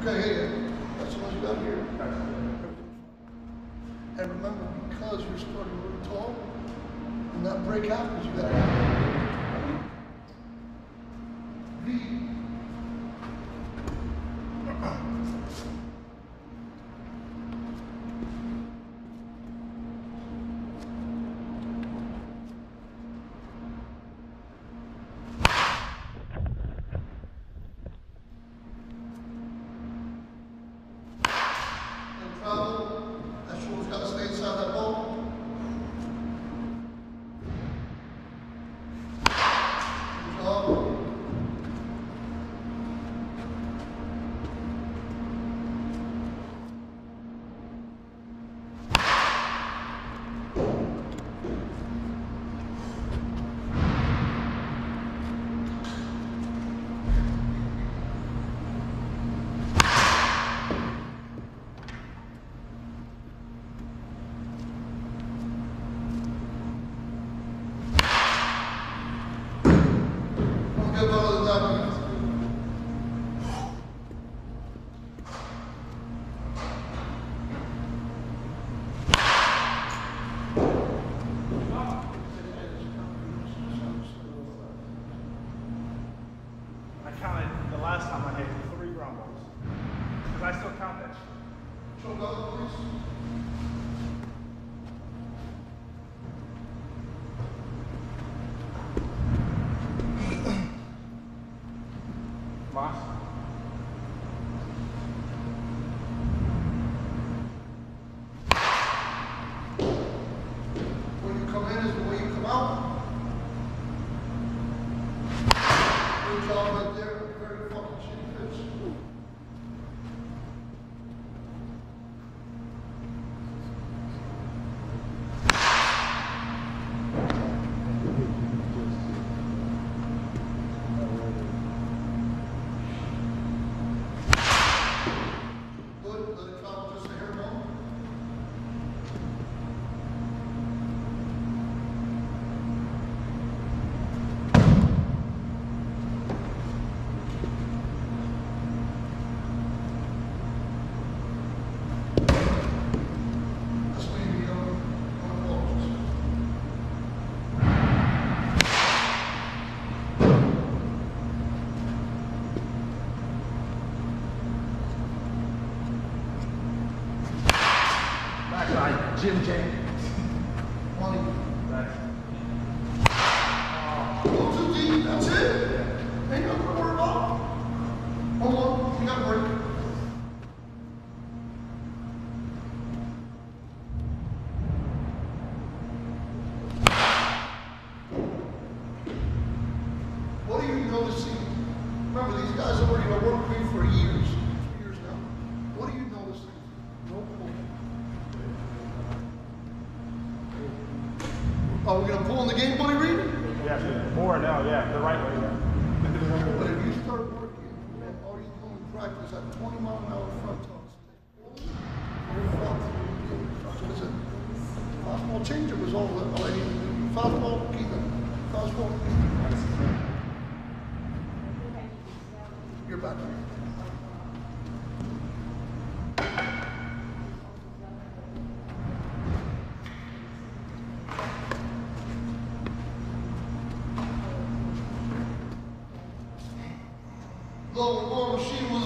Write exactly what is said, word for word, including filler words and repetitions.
Okay, hey, that's what you got here. And remember, because you're starting really tall, when that break happens, you got to V. That shoulder's got to stay inside that ball. Good job. Good ball to the top. I counted the last time I hit three ground balls. Because I still count that. Show go, please. Moss. When you come in is the way you come out. Good job right there. Very fucking shitty pitch. Backside, Jim J. Money. That's Go too deep. That's it. Ain't nothing to worry about. Hold on. You got to break. What are you noticing? Remember, these guys have already been working with me for years. Two years now. What are you noticing? No pull. Are we going to pull in the game, Buddy Reed? yeah, more now, yeah, the right way. Yeah. But if you start working and all you do in practice at twenty mile an hour front toss, your front, so it's a fastball changer was all that all I needed to do. Fastball, keep it. Fastball, keep it. You're back. Lower ball machine was